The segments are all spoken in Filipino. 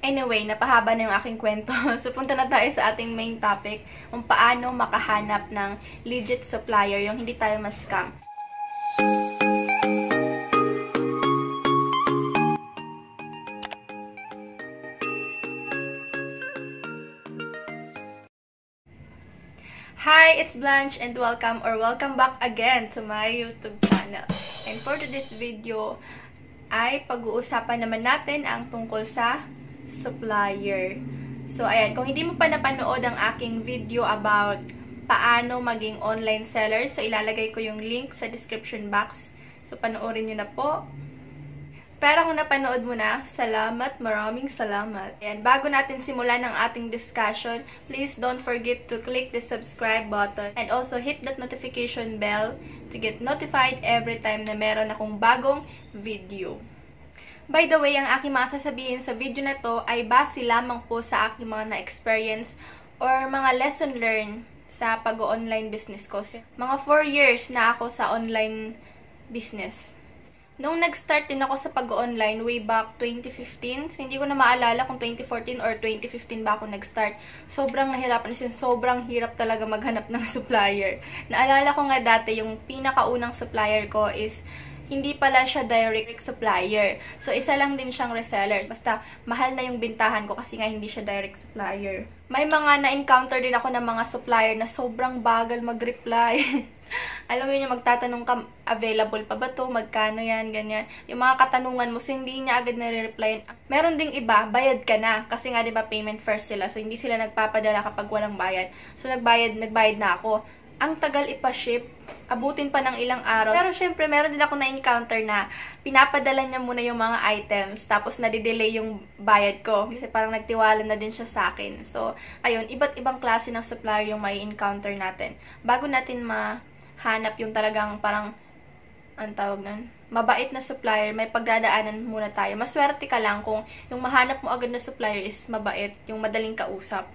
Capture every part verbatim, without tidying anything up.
Anyway, napahaba na yung aking kwento. So, punta na tayo sa ating main topic, kung paano makahanap ng legit supplier, yung hindi tayo ma-scam. Hi, it's Blanche and welcome or welcome back again to my YouTube channel. And for today's video, ay pag-uusapan naman natin ang tungkol sa supplier. So, ayan, kung hindi mo pa napanood ang aking video about paano maging online seller, so ilalagay ko yung link sa description box. So, panoorin nyo na po. Pero kung napanood mo na, salamat, maraming salamat. Ayan, bago natin simulan ang ating discussion, please don't forget to click the subscribe button and also hit that notification bell to get notified every time na meron akong bagong video. By the way, ang aking mga sasabihin sa video na to ay base lamang po sa aking mga na-experience or mga lesson learned sa pag-online business ko. Mga four years na ako sa online business. Nung nag-start din ako sa pag-online way back twenty fifteen, so hindi ko na maalala kung twenty fourteen or twenty fifteen ba ako nag-start. Sobrang nahirapan kasi sobrang hirap talaga maghanap ng supplier. Naalala ko nga dati, yung pinakaunang supplier ko is hindi pala siya direct supplier. So, isa lang din siyang reseller. Basta, mahal na yung bintahan ko kasi nga hindi siya direct supplier. May mga na-encounter din ako ng mga supplier na sobrang bagal mag-reply. Alam mo yun, yung magtatanong ka, available pa ba to? Magkano yan? Ganyan. Yung mga katanungan mo, so hindi niya agad nare-reply. Meron ding iba, bayad ka na. Kasi nga, di ba, payment first sila. So, hindi sila nagpapadala kapag walang bayad. So, nagbayad, nagbayad na ako. Ang tagal ipa-ship, abutin pa ng ilang araw. Pero syempre, meron din ako na-encounter na pinapadala niya muna yung mga items, tapos nadidelay yung bayad ko. Kasi parang nagtiwala na din siya sa akin. So, ayun, iba't ibang klase ng supplier yung may encounter natin. Bago natin mahanap yung talagang parang, ang tawag nun, mabait na supplier, may pagdadaanan muna tayo. Maswerte ka lang kung yung mahanap mo agad na supplier is mabait, yung madaling kausap.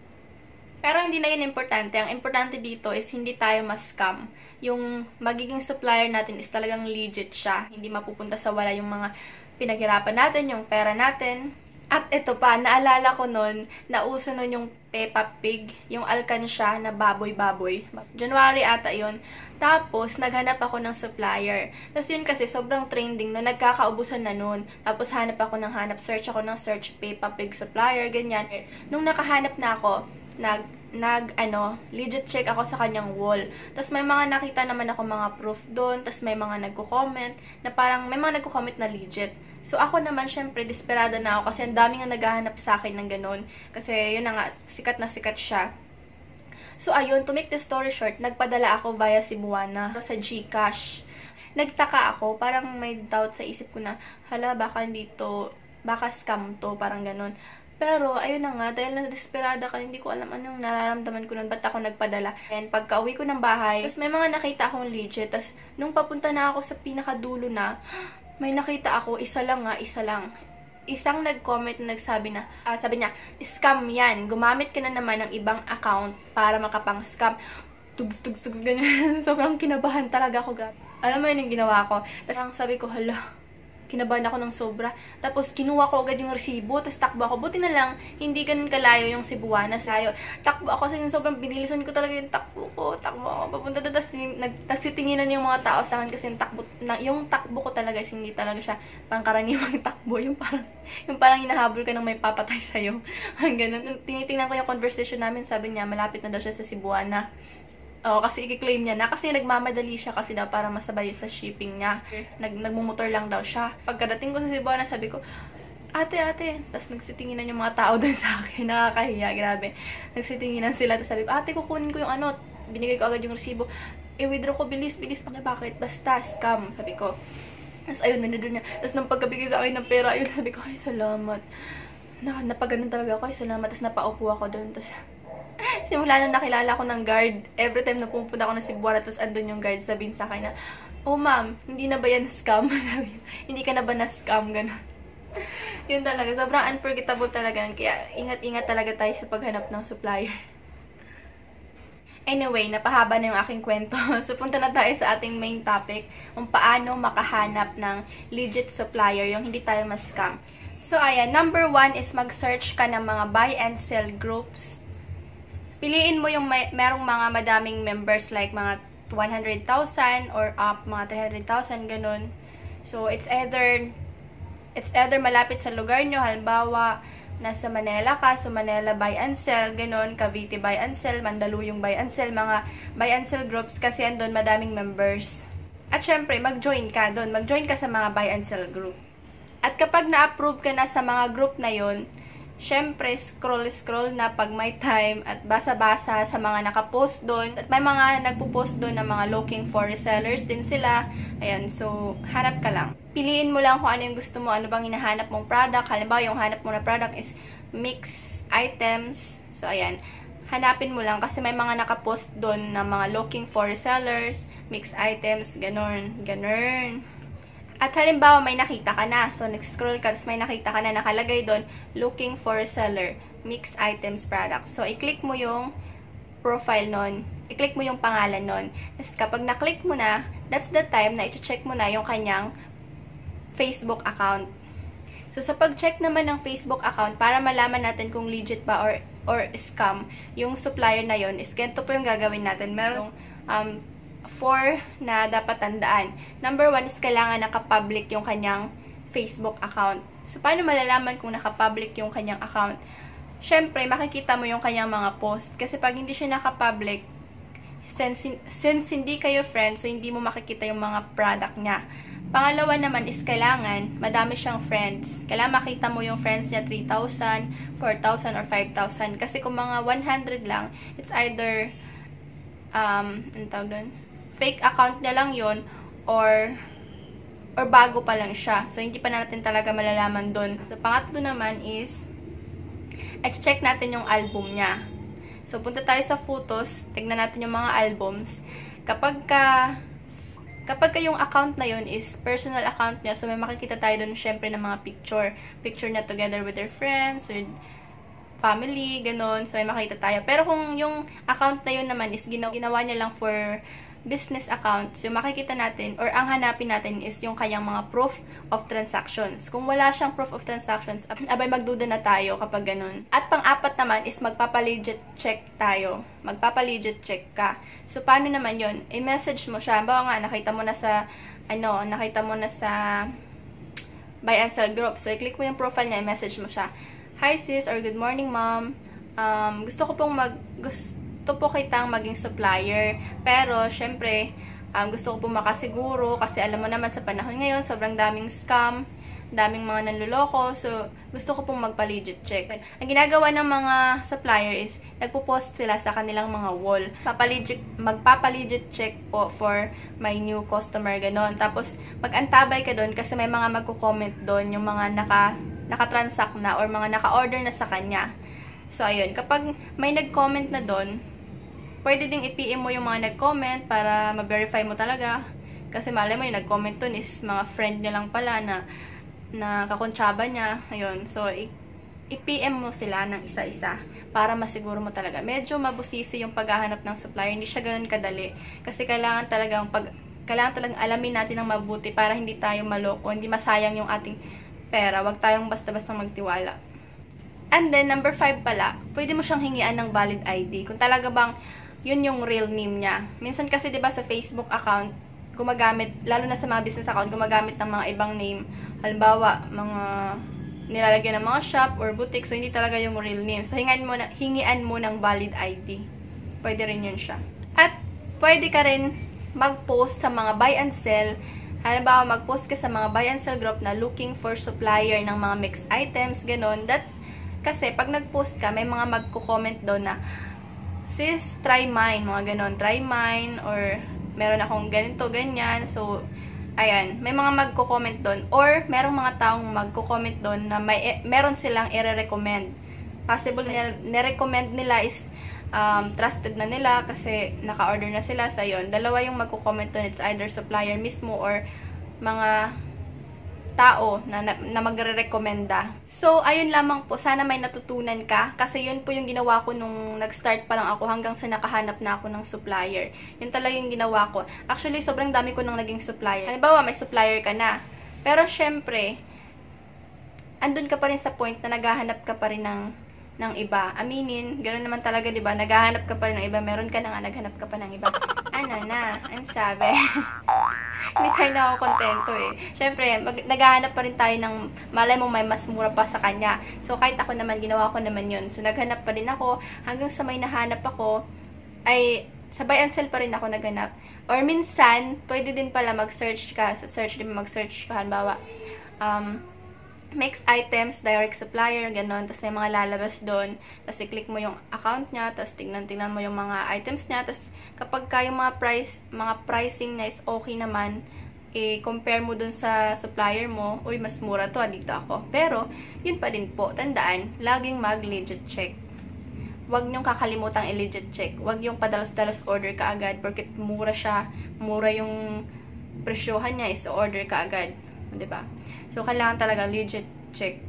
Pero hindi na yun importante. Ang importante dito is hindi tayo ma-scam. Yung magiging supplier natin is talagang legit siya. Hindi mapupunta sa wala yung mga pinaghirapan natin, yung pera natin. At ito pa, naalala ko nun, nauso nun yung Peppa Pig, yung alkansya na baboy-baboy. January ata yun. Tapos, naghanap ako ng supplier. Tapos yun kasi, sobrang trending no, nagkakaubusan na nun. Tapos, hanap ako ng hanap, search ako ng search Peppa Pig supplier, ganyan. Nung nakahanap na ako, nag, nag, ano, legit check ako sa kanyang wall. Tapos, may mga nakita naman ako mga proof doon. Tapos, may mga nagko-comment na parang, may mga nagko-comment na legit. So, ako naman, syempre, desperada na ako kasi ang daming nga naghahanap sa akin ng ganun. Kasi, yun na nga, sikat na sikat siya. So, ayun, to make the story short, nagpadala ako via Cebuana sa GCash. Nagtaka ako, parang may doubt sa isip ko na, hala, baka dito, baka scam to, parang ganun. Pero, ayun na nga, dahil na-desperada ka, hindi ko alam anong nararamdaman ko nun, ba't ako nagpadala. And pagka uwi ko ng bahay, tapos may mga nakita akong legit, tapos nung papunta na ako sa pinakadulo na, may nakita ako, isa lang nga, isa lang. Isang nag-comment na nagsabi na, uh, sabi niya, scam yan, gumamit ka na naman ng ibang account para makapang-scam. Tugs, tugs, tugs, ganyan. Sobrang kinabahan talaga ako, grabe. Alam mo yun yung ginawa ko. Tapos sabi ko, hala, kinabahan ako ng sobra. Tapos, kinuha ko agad yung resibo. Tapos, takbo ako. Buti na lang, hindi ganun kalayo yung Cebuana sayo. Takbo ako kasi sobrang binilisan ko talaga yung takbo ko. Takbo ako. Papunta doon. Tapos, tapos tinginan yung mga tao sa akin kasi yung takbo, na, yung takbo ko talaga is hindi talaga siya pangkaraniwang takbo. Yung parang, yung parang hinahabol ka ng may papatay sa'yo. Ganun. Tinitingnan ko yung conversation namin. Sabi niya, malapit na daw siya sa Cebuana. Oo, kasi i-claim niya na. Kasi nagmamadali siya kasi daw para masabay sa shipping niya. Nag nagmumotor lang daw siya. Pagkadating ko sa Cebuana, sabi ko, ate, ate. Tapos nagsitinginan yung mga tao doon sa akin. Nakakahiya, grabe. Nagsitinginan sila. Tapos sabi ko, ate, kukunin ko yung ano. Binigay ko agad yung resibo. I-withdraw ko, bilis, bilis. Na, bakit? Basta, scam. Sabi ko. Tapos ayun, nandoon niya. Tapos nang pagkabigay sa akin ng pera, ayun, sabi ko, ay, salamat. Na, napaganon talaga ako, ay, salamat. Tapos napaupo ako doon. Tapos, simula na nakilala ko ng guard, every time na pupunta ako ng Cebuana, tapos andun yung guard, sabihin sa akin na, oh ma'am, hindi na ba yan scam? Sabi, hindi ka na ba na-scam? Ganun. Yun talaga, sobrang unforgettable talaga. Kaya ingat-ingat talaga tayo sa paghanap ng supplier. Anyway, napahaba na yung aking kwento. So, punta na tayo sa ating main topic, kung paano makahanap ng legit supplier, yung hindi tayo ma-scam. So, ayan. Number one is mag-search ka ng mga buy and sell groups. Piliin mo yung may, merong mga madaming members like mga one hundred thousand or up, mga three hundred thousand, ganun. So, it's either, it's either malapit sa lugar nyo. Halimbawa, nasa Manila ka, so Manila buy and sell, ganun. Cavite buy and sell, Mandaluyong buy and sell, mga buy and sell groups kasi andun madaming members. At syempre, mag-join ka doon. Mag-join ka sa mga buy and sell group. At kapag na-approve ka na sa mga group na yon, syempre, scroll-scroll na pag may time at basa-basa sa mga nakapost doon. At may mga nagpo-post doon na mga looking for resellers din sila. Ayan, so, hanap ka lang. Piliin mo lang kung ano yung gusto mo, ano bang hinahanap mong product. Halimbawa, yung hanap mo na product is mix items. So, ayan. Hanapin mo lang kasi may mga nakapost doon na mga looking for resellers, mix items, ganun, ganun. At halimbawa, may nakita ka na. So, next-scroll ka, tapos may nakita ka na nakalagay doon, looking for seller, mixed items products. So, i-click mo yung profile nun. I-click mo yung pangalan nun. Tapos, kapag na-click mo na, that's the time na i-check mo na yung kanyang Facebook account. So, sa pag-check naman ng Facebook account, para malaman natin kung legit ba or, or scam, yung supplier na yon is ganito po yung gagawin natin. Merong, um, four na dapat tandaan. Number one is kailangan naka-public yung kanyang Facebook account. So, paano malalaman kung naka-public yung kanyang account? Syempre, makikita mo yung kanyang mga post. Kasi pag hindi siya naka-public, since, since hindi kayo friends, so hindi mo makikita yung mga product niya. Pangalawa naman is kailangan, madami siyang friends. Kailangan makita mo yung friends niya three thousand, four thousand, or five thousand. Kasi kung mga one hundred lang, it's either, um, ano tawag doon? Fake account niya lang yon or or bago pa lang siya. So, hindi pa natin talaga malalaman doon. So, pangatlo naman is i-check natin yung album niya. So, punta tayo sa photos, tignan natin yung mga albums. Kapag ka kapag ka yung account na yon is personal account niya, so may makikita tayo doon syempre ng mga picture. Picture na together with their friends, with family, ganun. So, may makita tayo. Pero kung yung account na yun naman is ginawa, ginawa niya lang for business account, so makikita natin, or ang hanapin natin is yung kanyang mga proof of transactions. Kung wala siyang proof of transactions, abay magduda na tayo kapag ganun. At pang-apat naman is magpapa-legit check tayo. Magpapa-legit check ka. So, paano naman yun? I-message mo siya. Bawa nga, nakita mo na sa, ano, nakita mo na sa buy and sell group. So, i-click mo yung profile niya, i-message mo siya. Hi sis, or good morning ma'am. Um, gusto ko pong mag, gusto po kitang maging supplier. Pero, syempre, um, gusto ko pong makasiguro kasi alam mo naman sa panahon ngayon, sobrang daming scam, daming mga nanluloko. So, gusto ko pong magpa-legit check. Ang ginagawa ng mga supplier is, nagpo-post sila sa kanilang mga wall. Papalegit, magpapa-legit check po for my new customer, ganon. Tapos, mag-antabay ka doon kasi may mga magko-comment doon, yung mga naka, naka-transact na or mga naka-order na sa kanya. So, ayun. Kapag may nag-comment na doon, pwede ding i-P M mo yung mga nag-comment para ma-verify mo talaga. Kasi malay mo yung nag-comment dun is mga friend niya lang pala na, na kakontsaba niya. Ayun. So, i-P M mo sila ng isa-isa para masiguro mo talaga. Medyo mabusisi yung paghahanap ng supplier. Hindi siya ganun kadali. Kasi kailangan talagang pag, kailangan talagang alamin natin ng mabuti para hindi tayo maloko, hindi masayang yung ating pera. Huwag tayong basta-basta magtiwala. And then, number five pala, pwede mo siyang hingian ng valid I D. Kung talaga bang yun yung real name niya. Minsan kasi, di ba, sa Facebook account, gumagamit, lalo na sa mga business account, gumagamit ng mga ibang name. Halimbawa, mga nilalagyan ng mga shop or boutique, so hindi talaga yung real name. So, hingian mo, na, hingian mo ng valid I D. Pwede rin yun siya. At, pwede ka rin mag-post sa mga buy and sell. Halimbawa, mag-post ka sa mga buy and sell group na looking for supplier ng mga mixed items, ganun. That's, kasi, pag nag-post ka, may mga magko-comment doon na, sis, try mine, mga ganon, try mine, or meron akong ganito, ganyan. So, ayan, may mga magko-comment doon, or merong mga taong magko-comment doon na may, e, meron silang i-recommend. Possible na nirecommend nila is um, trusted na nila kasi naka-order na sila sa yon. Dalawa yung magko-comment doon, it's either supplier mismo or mga tao na, na, na magre-recommenda. So, ayun lamang po. Sana may natutunan ka. Kasi yun po yung ginawa ko nung nag-start pa lang ako hanggang sa nakahanap na ako ng supplier. Yun talaga yung ginawa ko. Actually, sobrang dami ko nang naging supplier. Halimbawa, may supplier ka na. Pero, syempre, andun ka pa rin sa point na naghahanap ka pa rin ng, ng iba. Aminin, ganoon naman talaga, di ba? Naghahanap ka pa rin ng iba. Meron ka na nga, naghanap ka pa ng iba. Ano na? Ang sabi. Hindi tayo na ako kontento eh. Siyempre, mag, naghahanap pa rin tayo ng, malay mo may mas mura pa sa kanya. So, kahit ako naman, ginawa ko naman yun. So, naghanap pa rin ako. Hanggang sa may nahanap ako, ay, sa buy and sell pa rin ako naghanap. Or minsan, pwede din pala mag-search ka. Sa search din mag-search ka. Halimbawa, um, mix items, direct supplier, ganon. Tapos may mga lalabas doon. Tapos i-click mo yung account niya. Tapos tingnan-tingnan mo yung mga items niya. Tapos kapag ka yung mga price, mga pricing na is okay naman, i-compare mo dun sa supplier mo, uy, mas mura to, dito ako. Pero, yun pa din po. Tandaan, laging mag-legit check. Huwag niyong kakalimutang i-legit check. Huwag yung padalos-dalos order ka agad porque mura siya. Mura yung presyohan niya is order ka agad. Diba? So, kailangan talaga legit check.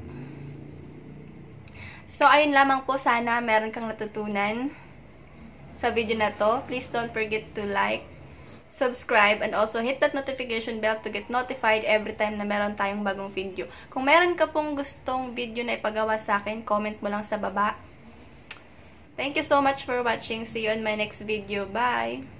So, ayun lamang po. Sana meron kang natutunan sa video na to. Please don't forget to like, subscribe, and also hit that notification bell to get notified every time na meron tayong bagong video. Kung meron ka pong gustong video na ipagawa sa akin, comment mo lang sa baba. Thank you so much for watching. See you in my next video. Bye!